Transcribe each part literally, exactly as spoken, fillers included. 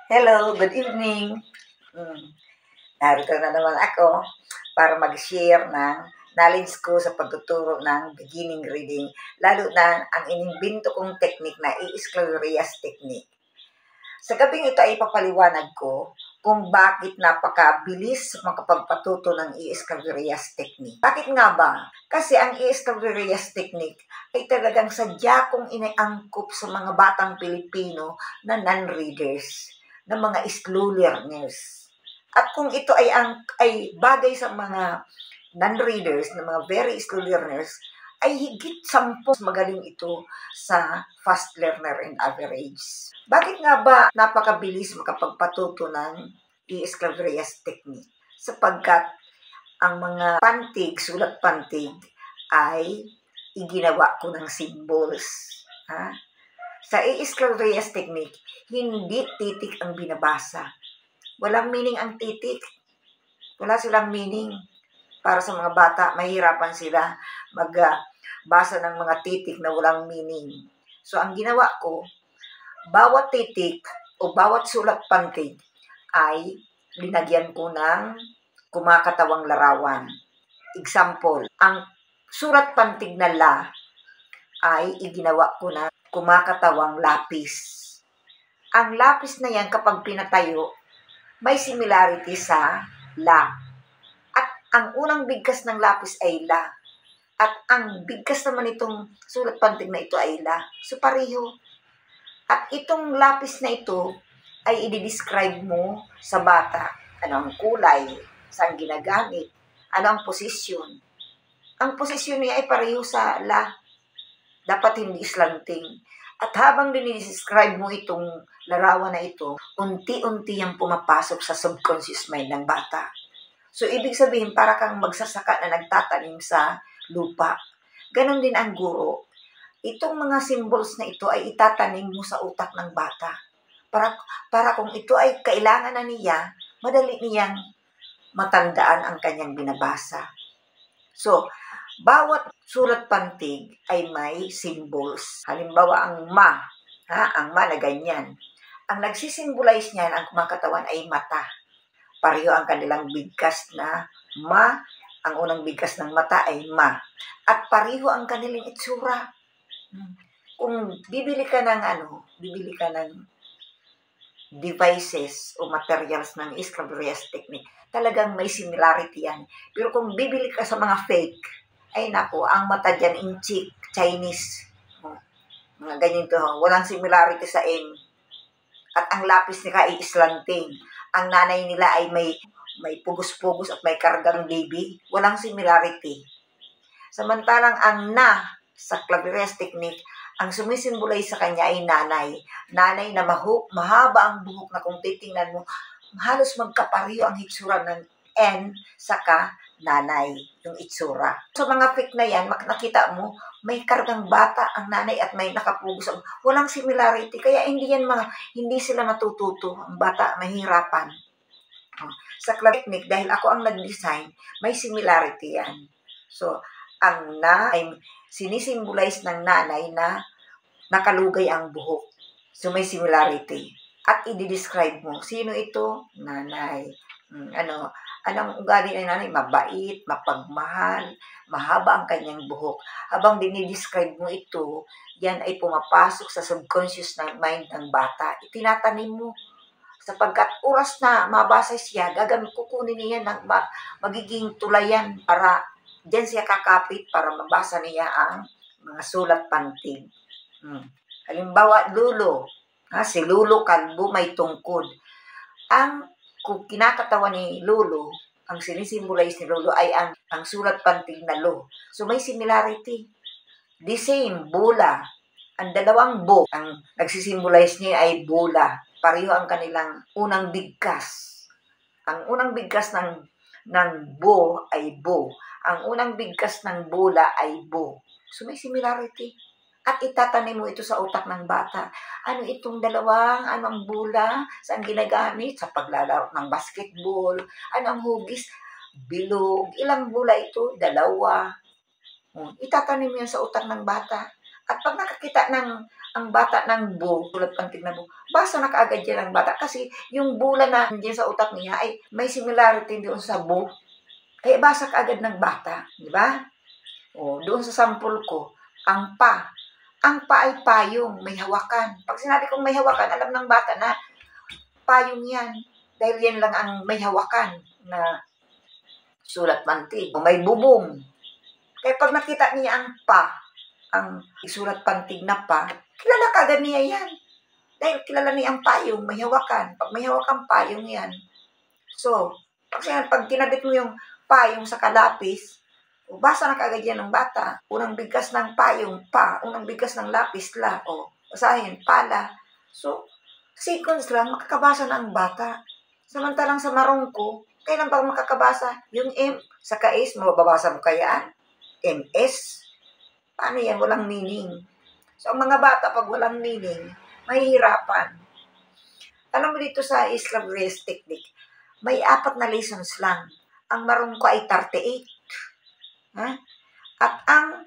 Hello, good evening. Hmm, narito na naman ako para mag-share ng knowledge ko sa pagtuturo ng beginning reading, lalo na ang inimbento kong technique na i-Scalerias technique. Sa gabing ito ay papaliwanag ko kung bakit napakabilis makapagpatuto ng i-Scalerias technique. Bakit nga ba? Kasi ang i-Scalerias technique ay talagang sadya kong iniangkop sa mga batang Pilipino na non-readers, ng mga slow learners. At kung ito ay ang ay bagay sa mga non-readers, na mga very slow learners, ay higit sampu magaling ito sa fast learner and average. Bakit nga ba napakabilis makapagpatuto ng i-Scalerias technique? Sapagkat ang mga pantig, sulat pantig, ay iginawa ko ng symbols. Ha? Sa i-Scalerias technique, hindi titik ang binabasa. Walang meaning ang titik. Wala silang meaning. Para sa mga bata, mahirapan sila magbasa ng mga titik na walang meaning. So, ang ginawa ko, bawat titik o bawat sulat pantig ay linagyan ko ng kumakatawang larawan. Example, ang surat pantig na la ay iginawa ko na kumakatawang lapis. Ang lapis na yan, kapag pinatayo, may similarity sa la. At ang unang bigkas ng lapis ay la. At ang bigkas naman itong sulat pantig na ito ay la. So, pareho. At itong lapis na ito ay i-describe mo sa bata. Ano ang kulay? Saan ginagamit? Ano ang posisyon? Ang posisyon niya ay pareho sa la. Dapat hindi slanting. At habang dinidescribe mo itong larawan na ito, unti-unti yung pumapasok sa subconscious mind ng bata. So, ibig sabihin, para kang magsasaka na nagtatanim sa lupa. Ganon din ang guro. Itong mga symbols na ito ay itatanim mo sa utak ng bata. Para, para kung ito ay kailangan na niya, madali niyang matandaan ang kanyang binabasa. So, bawat sulat pantig ay may symbols. Halimbawa, ang ma, ha, ang ma na ganyan. Ang nagsisimbolize niyan, ang kumakatawan ay mata. Pareho ang kanilang bigkas na ma, ang unang bigkas ng mata ay ma. At pareho ang kanilang itsura. Kung bibili ka ng ano, bibili ka ng devices o materials ng Scalerias technique, talagang may similarity yan. Pero kung bibili ka sa mga fake, ay nako, ang mata dyan inchik, Chinese. Oh, mga ganyan to. Walang similarity sa M. At ang lapis nila ay slanting. Ang nanay nila ay may may pugos-pugos at may kargang baby. Walang similarity. Samantalang ang na sa Scalerias technique, ang sumisimbolize sa kanya ay nanay. Nanay na mahu, mahaba ang buhok na kung titingnan mo, halos magkapareho ang hitsura ng N saka nanay, yung itsura. Sa mga fake na yan, nakita mo, may kargang bata ang nanay at may nakapugos. Walang similarity, kaya hindi yan mga, hindi sila matututo. Ang bata, mahirapan. Sa technique, dahil ako ang nag-design, may similarity yan. So, ang na ay sinisimbolize ng nanay na nakalugay ang buhok. So, may similarity. At i-describe mo, sino ito? Nanay. Hmm, ano, anong ugali ng nanay? Mabait, mapagmahal, mahaba ang kanyang buhok. Habang dinidescribe mo ito, yan ay pumapasok sa subconscious na mind ng bata. Itinatanim mo. Sapagkat oras na mabasa siya, gagamit, kukunin niya ng magiging tulayan para diyan siya kakapit para mabasa niya ang mga sulat pantig. Hmm. Halimbawa, lulo. Ha, si Lulo Kalbo may tungkod. Ang kung kinakatawa ni Lulo, ang sinisimbolize ni Lulo ay ang, ang sulat pantig na lo. So may similarity. The same, bola. Ang dalawang bo, ang nagsisimbolize niya ay bola. Pareho ang kanilang unang bigkas. Ang unang bigkas ng, ng bo ay bo. Ang unang bigkas ng bola ay bo. So may similarity. At itatanim mo ito sa utak ng bata. Ano itong dalawang, ano ang bola, saan ginagamit? Sa paglalaro ng basketball. Ano ang hugis? Bilog. Ilang bola ito? Dalawa. Itatanim mo yan sa utak ng bata. At pag nakakita ng ang bata ng bu, sulat pantig na bu, basa na kaagad yan ang bata kasi yung bula na nandiyan sa utak niya ay may similarity doon sa bu. Kaya basa kaagad ng bata, di ba? O, doon sa sample ko, ang pa. Ang pa ay payong, may hawakan. Pag sinabi kong may hawakan, alam ng bata na payong yan. Dahil yan lang ang may hawakan na sulat pantig. O may bubong. Kaya pag nakita niya ang pa, ang isulat pantig na pa, kilala kagad niya yan. Dahil kilala niya ang payong, may hawakan. Pag may hawakan payong yan. So, pag, pag kinabit mo yung payong sa kalapis, o basa na kagad yan ng bata. Unang bigkas ng payong, pa. Unang bigkas ng lapis, la. O, basahin, pala. So, seconds lang, makakabasa na ang bata. Samantalang sa marungko, kailan ba makakabasa? Yung M, sa ka-S, mababasa mo kayaan? M S? Paano yan? Walang meaning. So, ang mga bata, pag walang meaning, mahihirapan. Alam mo dito sa Islam Race Technique, may apat na lessons lang. Ang marungko ay thirty-eight. Ha? At ang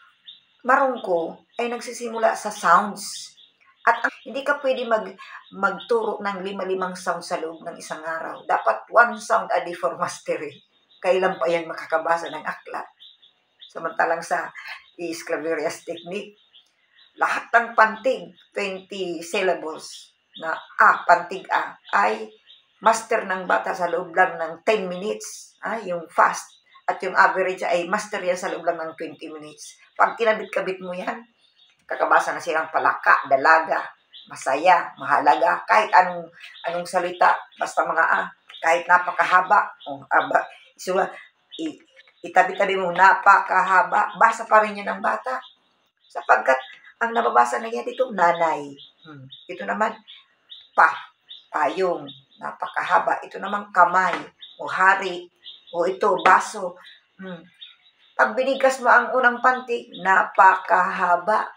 marungko ay nagsisimula sa sounds. At ang, hindi ka pwede mag, magturo ng lima-limang sound sa loob ng isang araw. Dapat one sound a day for mastery. Kailan pa yan makakabasa ng aklat? Samantalang sa Sclaverius Technique, lahat ng pantig, twenty syllables na A, pantig A, ay master ng bata sa loob lang ng ten minutes. Ah, yung fast. At yung average ay master yan sa loob lang ng twenty minutes. Pag kinabit-kabit mo yan, kakabasa na silang palaka, dalaga, masaya, mahalaga, kahit anong anong salita, basta mga A, kahit napakahaba, oh, aba, so, i, itabi-tabi mo, napakahaba, basa pa rin yan ng bata. Sapagkat, ang nababasa na yan dito, nanay. Hmm. Ito naman, pa, payong, napakahaba. Ito naman, kamay, o hari, o ito, baso. Hmm. Pag binigas mo ang unang pantig, napakahaba.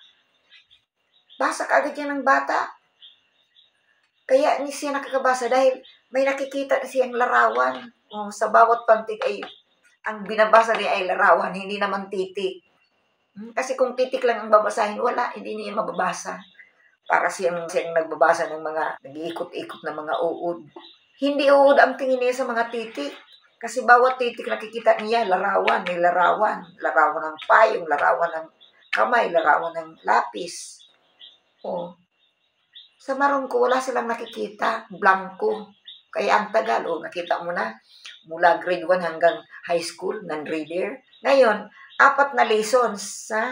Basa kaagad yan ng bata. Kaya ni siya nakakabasa dahil may nakikita na siyang larawan. O, sa bawat pantig ay ang binabasa niya ay larawan, hindi naman titik. Hmm? Kasi kung titik lang ang babasahin, wala, hindi niya mababasa. Para siyang, siyang nagbabasa ng mga nag-iikot-ikot na mga uod. Hindi uod ang tingin niya sa mga titik. Kasi bawat titik nakikita niya, larawan, may larawan. Larawan ng payong, larawan ng kamay, larawan ng lapis. O, sa marungko, wala silang nakikita, blanco. Kaya ang tagal, o, nakita mo na, mula grade one hanggang high school, non-reader. Ngayon, apat na lessons, ha?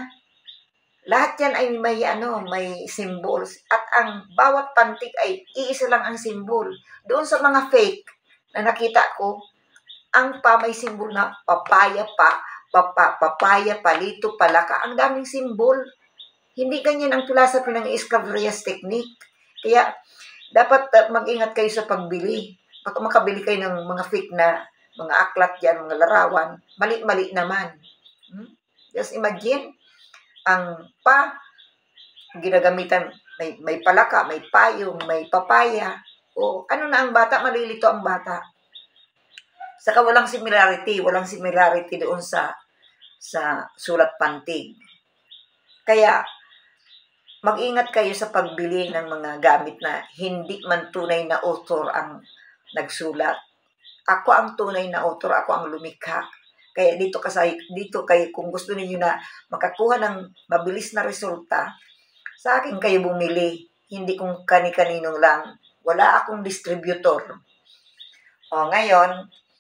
Lahat yan ay may, ano, may symbols. At ang bawat pantig ay iisa lang ang symbol. Doon sa mga fake na nakita ko, ang pa may symbol na papaya pa, papa, papaya, palito, palaka. Ang daming symbol. Hindi ganyan ang tulasapin ng Sclaverius Technique. Kaya, dapat uh, mag-ingat kayo sa pagbili. Baka makabili kayo ng mga fake na mga aklat dyan, mga larawan. Mali-mali naman. Hmm? Just imagine, ang pa, ginagamitan, may, may palaka, may payong, may papaya. O ano na ang bata? Malilito ang bata. Saka walang similarity. Walang similarity doon sa, sa sulat pantig. Kaya, mag-ingat kayo sa pagbili ng mga gamit na hindi man tunay na author ang nagsulat. Ako ang tunay na author, ako ang lumikha. Kaya dito kasi dito kayo kung gusto niyo na makakuha ng mabilis na resulta, sa akin kayo bumili, hindi kung kani-kaninong lang. Wala akong distributor. O ngayon,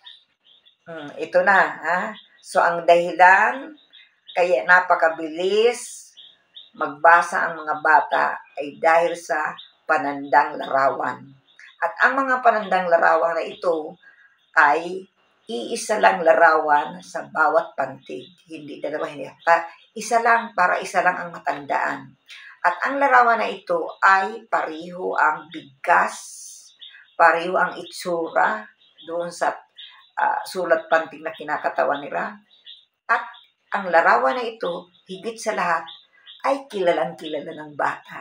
hmm, ito na, ha? So ang dahilan kaya napakabilis magbasa ang mga bata ay dahil sa panandang larawan. At ang mga panandang larawan na ito ay iisa lang larawan sa bawat pantig. Hindi dalawa, hindi. Isa lang para isa lang ang matandaan. At ang larawan na ito ay pariho ang bigkas, pariho ang itsura doon sa uh, sulat pantig na kinakatawan nila. At ang larawan na ito, higit sa lahat, ay kilalang-kilala ng bata.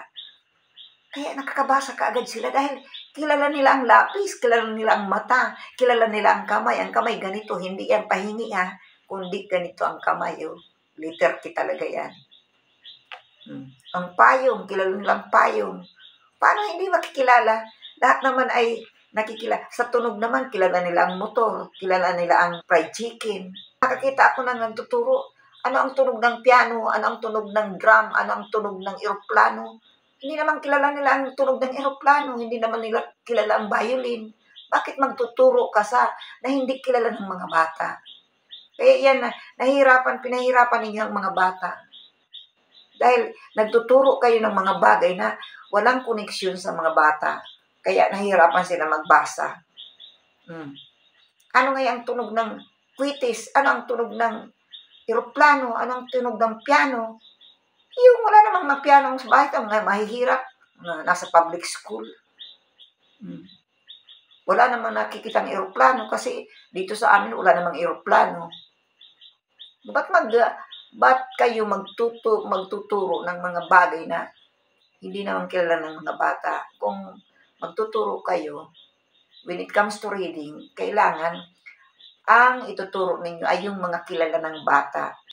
Kaya nakakabasa kaagad sila dahil kilala nila ang lapis, kilala nila ang mata, kilala nila ang kamay. Ang kamay ganito, hindi yan pahingi ha, kundi ganito ang kamay. Oh. Liter K talaga yan. Hmm. Ang payong, kilala nilang payong. Paano hindi makikilala? Lahat naman ay nakikilala. Sa tunog naman, kilala nila ang motor, kilala nila ang fried chicken. Nakakita ako ng nagtuturo. Ano ang tunog ng piano? Ano ang tunog ng drum? Ano ang tunog ng eroplano? Hindi naman kilala nila ang tunog ng eroplano. Hindi naman nila kilala ang violin. Bakit magtuturo ka sa na hindi kilala ng mga bata? Kaya yan, na nahihirapan, pinahirapan ninyo ang mga bata. Dahil nagtuturo kayo ng mga bagay na walang koneksyon sa mga bata. Kaya nahihirapan sila magbasa. Hmm. Ano nga ang tunog ng kwitis? Ano ang tunog ng eroplano? Ano ang tunog ng piano? Yung wala namang mapiano sa bahay, ito, mahihirap. Na, nasa public school. Hmm. Wala namang nakikitang eroplano kasi dito sa amin wala namang eroplano. Ba't mag ba't kayo magtuto, magtuturo ng mga bagay na hindi naman kilala ng mga bata? Kung magtuturo kayo, when it comes to reading, kailangan ang ituturo ninyo ay yung mga kilala ng bata.